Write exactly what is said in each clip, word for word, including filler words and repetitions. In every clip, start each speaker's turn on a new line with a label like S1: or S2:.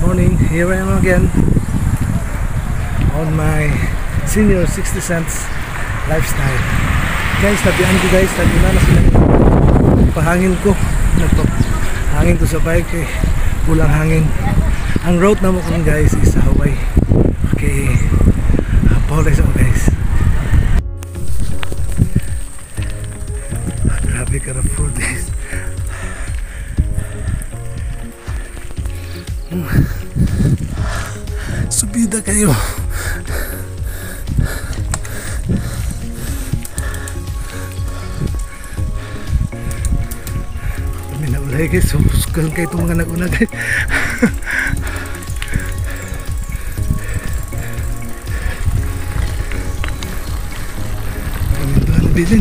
S1: Morning, here I am again on my senior sixty cents lifestyle. Guys, tabihan ko guys, tabihan na sila. Pahangin ko, nagpahangin ko sa bike eh, kulang hangin. Ang route naman ko guys is sa Hawaii. Okay, apologize ako guys. Grabe ka na food guys. Subida kayo. Kami na ulay guys, susukan kayo itong mga nag-una guys. Kami ito ang bilin.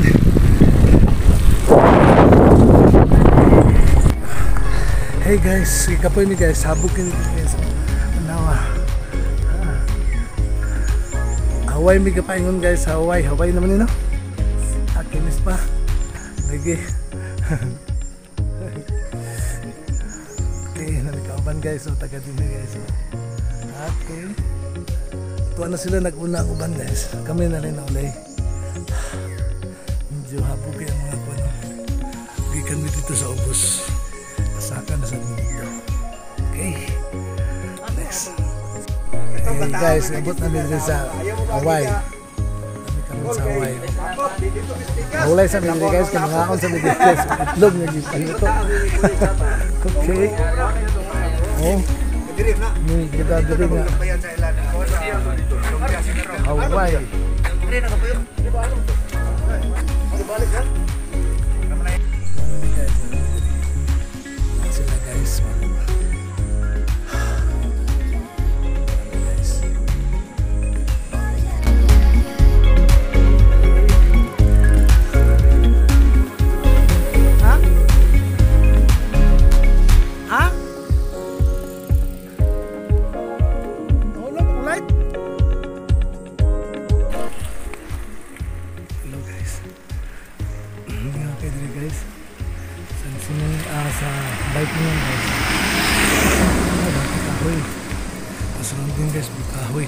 S1: Hey guys, ikapoy ni guys, habukin ni guys. Manawa. Ah. Hawaii may kapaingon guys, Hawaii, Hawaii naman yun no? Akinis pa. Lagi. Okay, nalikauban guys, so taga din na guys. Okay. Tuwa na sila nag-una uban guys. Kami na rin na ulay. Medyo habukin ang mga kuwan. Gikan mo dito sa ubos. Saka na sa dito. Okay. Next. Hey guys, abot namin din sa Hawaii. Kami kami sa Hawaii. Hawaii sa mga guys, kamangaon sa mga guys. Itlog na yung paluto. Okay. Oh. May gada-diri nga. Hawaii. Sa bike niya guys, kahoy pasunod din guys, kahoy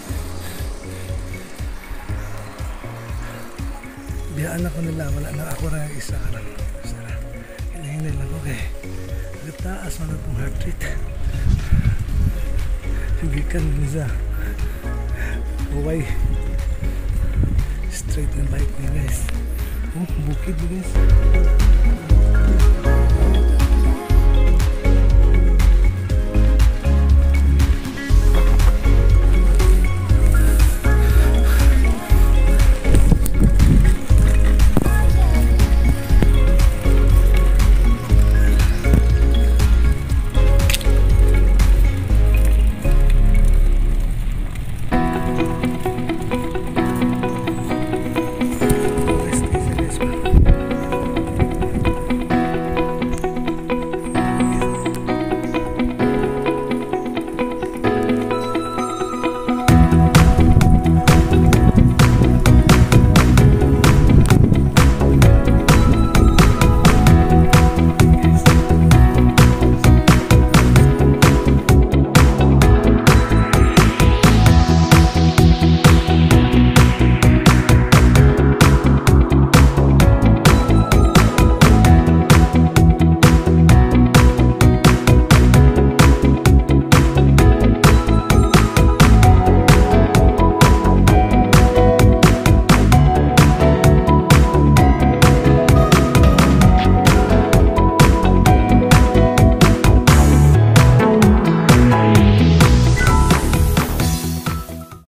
S1: biyaan ako nila, wala na ako na isa ka lang hinahinil ako kay taas man itong heart rate higikan nisa Hawaii straight na bike niya guys. Oh, bukid guys.